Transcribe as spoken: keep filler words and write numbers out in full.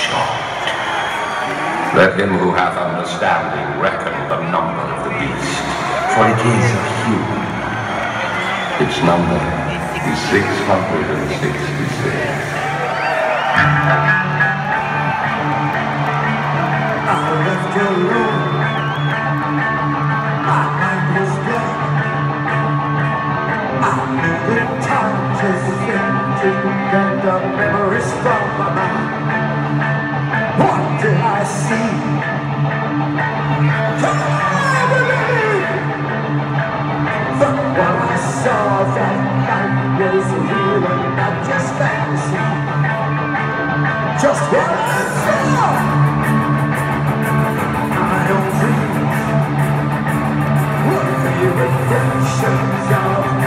Let him who hath understanding reckon the number of the beast, for it is a human. Its number is six hundred sixty-six. I left you alone. My mind was dead. I needed time to think to get the memories from my mind. What did I see? Can I believe? But what I saw that night was real and not just fantasy. Just what I saw. My own dreams were the reflections of